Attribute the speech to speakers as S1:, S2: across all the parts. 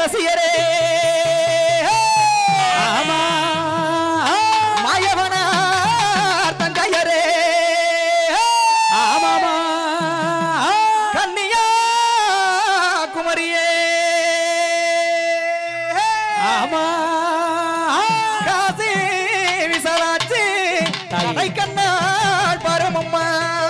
S1: ரசிகரே ஆமா மாயவனார் தங்கையரே ஆமாமா கன்னியா குமரியே ஆமா காசி விசாலாச்சி தலை கண்ணால் பரமம்மா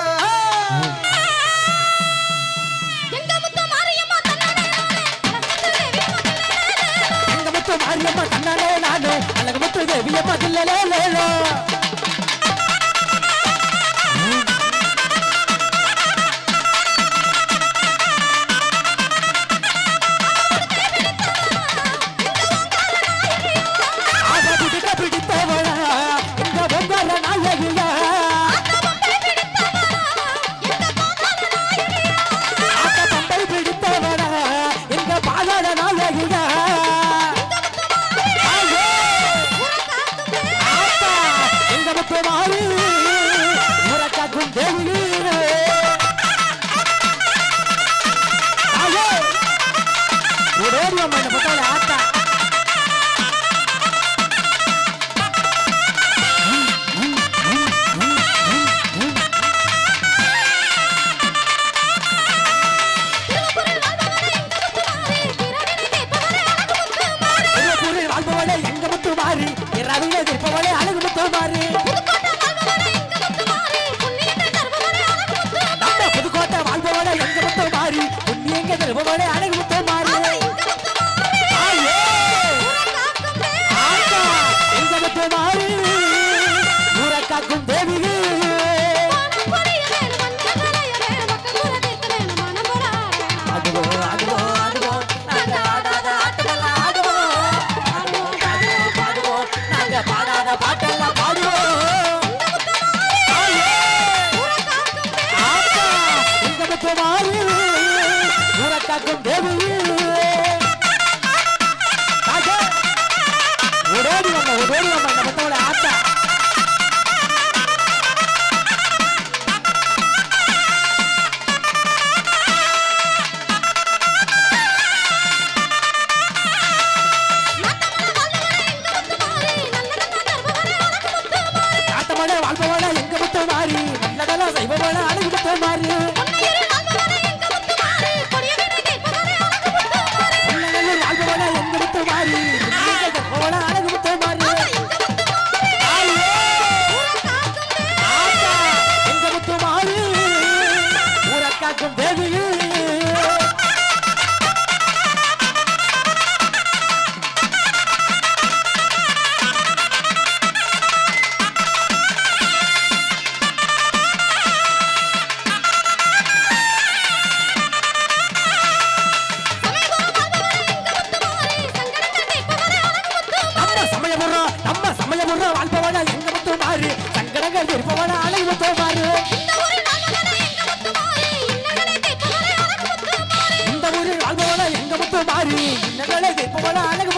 S1: மாரியம்மா கண்ணாலே நானே அழகு முத்து தேவியம்மா தில்லலே லேலோ ஆக பிடிக்க பிடித்தவளா எங்க பொங்கல நாயகியா ஆக பம்பை பிடித்தவளா எங்க பாலட நாயகியா மாறி உறக்காக்கும் தேவியே ஓடி அம்மா இந்த பக்கம் ஆத்தா வாழ்பவளே எங்க முத்து மாறி இரவிலே திருப்பவளே அழகு முத்து மாறி புதுக்கோட்டை வாழ்பவளே எங்க முத்து மாறி புண்ணியங்க திருப்பவளே அழகு முத்து மாறி எங்க முத்து மாறி ஊரக்காக்கும் தேவியே அதுவோ அதுவோ அதுவோ பாடாத பாட்டெல்லாம் பாடுவோம் எங்க முத்து மாறி ஊரக்காக்கும் தேவியே ஓடோடி வந்த இந்த பத்தோட ஆத்தா வாழ்பவள எங்க முத்து மாறி நல்லதெல்லாம் செய்பவள அழகு முத்து மாறி வாழ்பவள எங்க முத்து மாறி அழகு முத்து மாறி எங்க முத்து மாறி ஊரக்காக்கும் தேவியே வாழ்பவள எங்க முத்து மாறி சங்கடங்கள் இருப்பவள அழகு முத்து மாறி இந்த ஊரில் வாழ்பவள எங்க முத்து மாறி இன்னங்களை இருப்பவள அழகு